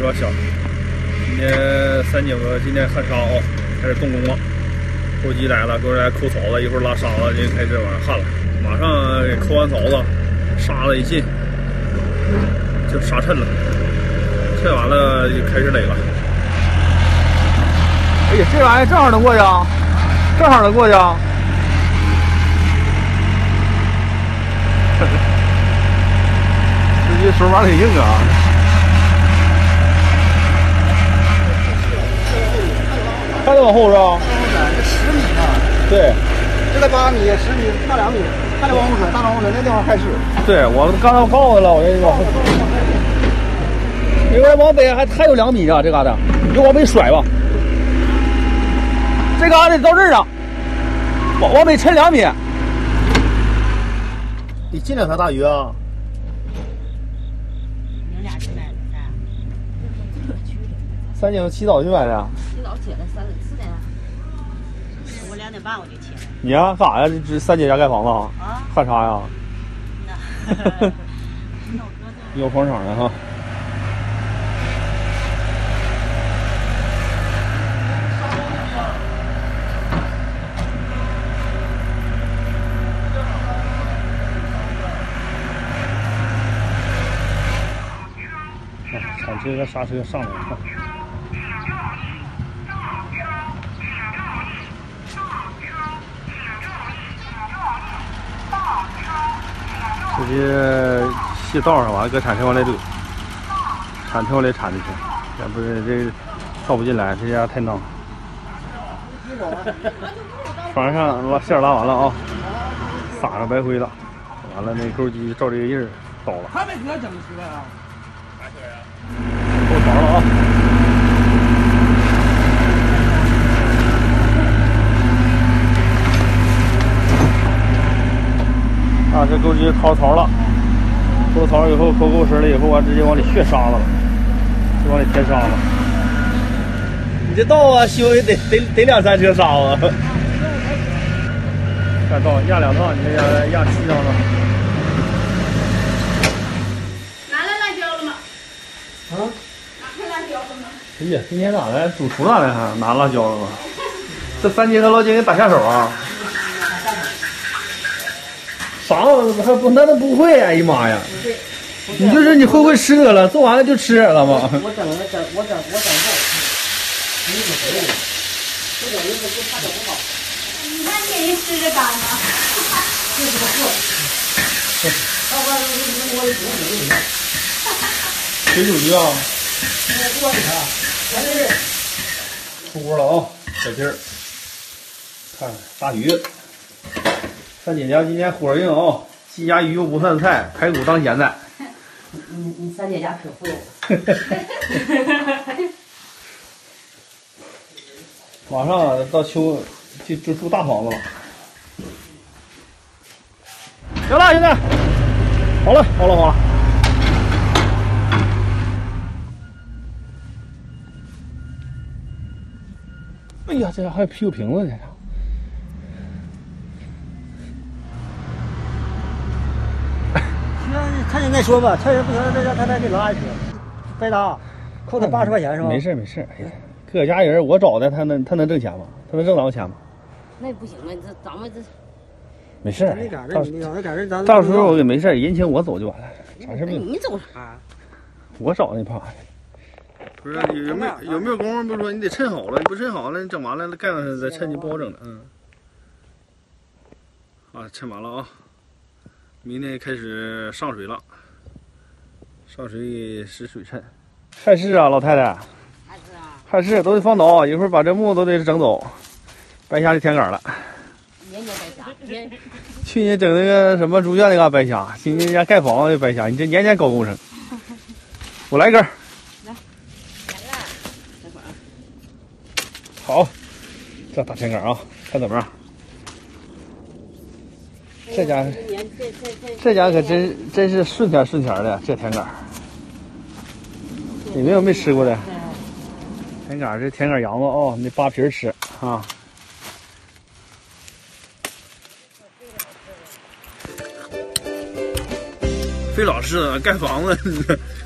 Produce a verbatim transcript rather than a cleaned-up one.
吧，小。今天三井子今天很少哦，开始动工了。钩机来了，给我来抠槽子，一会儿拉沙子就开始往上焊了。马上给抠完槽子，沙子一进就沙衬了，衬完了就开始垒了。 哎呀，这玩意儿正好能过去啊，正好能过去啊。这手法挺硬啊。还得往后是吧？ 十米啊。 对。 这个八米、十米、大两米，还得往后甩，大往后甩，那地方太湿。 对，我刚才我告诉他了，我这往后。因为往北还还有两米呢，这嘎达，你就往北甩吧。这嘎达到这儿啊，往往北抻两米。 你进两条大鱼啊？ 你俩去买的噻？ 三井起早去买的。 起早起来三四点。我两点半我就起来。 你呀、啊，干啥呀？这三姐家盖房子啊？ 啊？ 干啥呀？有广场的哈。铲车和刹车上来了。直接卸道上完了，搁铲车往里怼，铲车往里铲进去，要不是这倒不进来，这家太囊。船上拉线拉完了啊，撒上白灰了，完了那钩机照这个印儿倒了。 还没给他整出来啊？ 够长了啊！啊，这钩机掏槽了，抠槽以后抠够实了以后，完直接往里血沙子了，就往里添沙子。你这道啊，修也得得得两三车沙子。看道压两趟，你这压压七趟了。 拿了辣椒了吗？ 啊？ 拿开辣椒了吗？ 哎呀，今天咋的？主厨咋的？还拿辣椒了吗？这三姐和老金给打下手啊！啥玩意儿？还不那都不会呀！哎呀妈呀！你就是你会不会吃得了？做完了就吃了吗？ 我整了整，我整我整过。你怎么会？我整一个就怕整不好。 你看给人吃着干吗？ 这是个货。要不然你我也不会你看。 水煮鱼啊！ 我过你看，咱这是出锅了啊！小鸡儿，看大鱼。三姐家今天火硬啊，鸡鸭鱼肉不算菜，排骨当咸菜。 你你三姐家可富有了。 马上到秋就就住大房子了。行了，兄弟，好了，好了，好了。哎呀，这还有啤酒瓶子呢。 看你再说吧，趁人不行，再让他再给拉一车，白拉，扣他八十块钱是吧？ 没事没事，哎呀，各家人我找的，他能他能挣钱吗？他能挣咱们钱吗？ 那也不行啊，这咱们这没事， 没赶上，你要是赶上咱到时候我也没事，人情我走就完了，啥事没有。 你走啥？ 我找那怕。不是有没有有没有功夫？不是说你得抻好了，你不抻好了，你整完了盖上去再抻就不好整了。嗯。啊，抻完了啊。明天开始上水了，上水使水抻。还是啊，老太太。 还是啊。 还是都得放倒，一会儿把这木都得整走，白瞎这田杆了。 年年白瞎，年。 去年整那个什么猪圈那嘎白瞎，今年家盖房子就白瞎，你这年年搞工程。我来一根。 来。来了，等会儿啊。 好，这大田杆啊，看怎么样？这家这家可真真是顺天顺天的，这田杆。有没有没吃过的？田杆这田杆羊子啊，你扒皮吃啊。费老师盖房子，